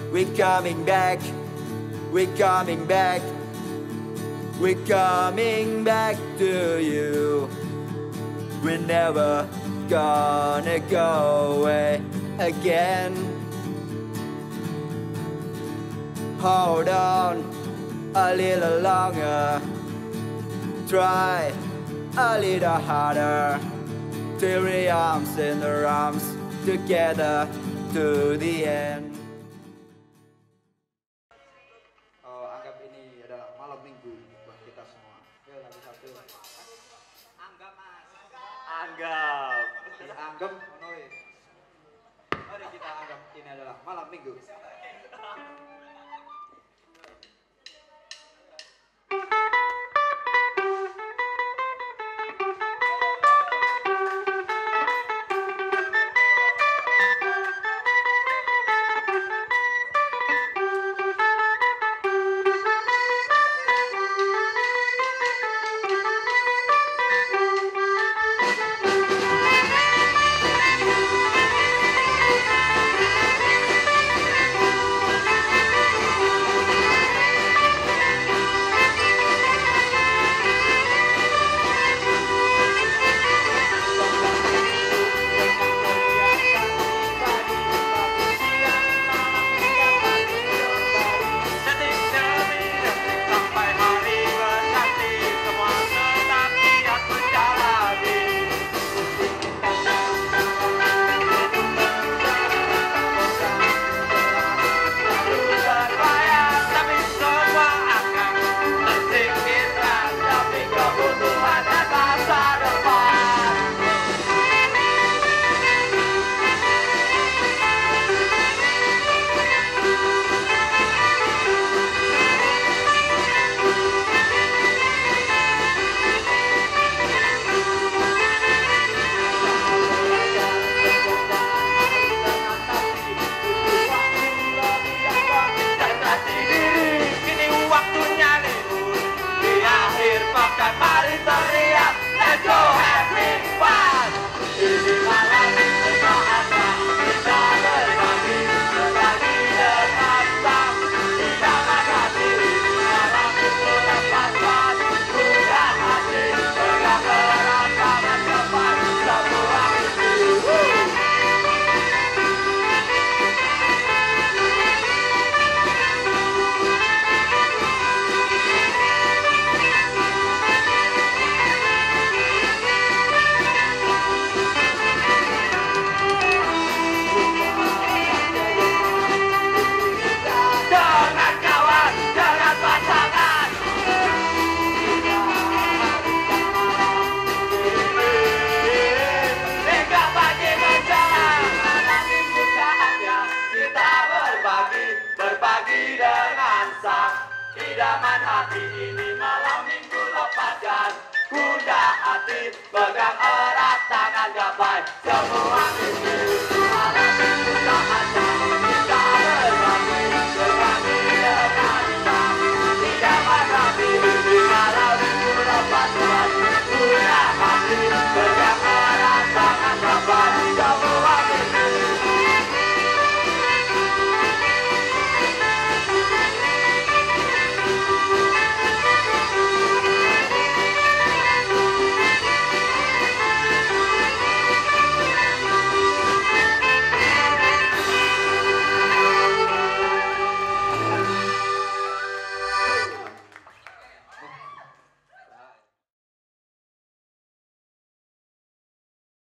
We're coming back, we're coming back, we're coming back to you. We're never gonna go away again. Hold on a little longer, try a little harder, till the arms in the arms together to the end. Anggap ini adalah malam minggu buat kita semua. Yuk lagi satu. Anggap mas. Anggap. Dianggap menoi. Mari kita anggap ini adalah malam minggu. Idaman hati ini malam minggu lepaskan Bunda hati pegang erat tangan gapai semua mimpi.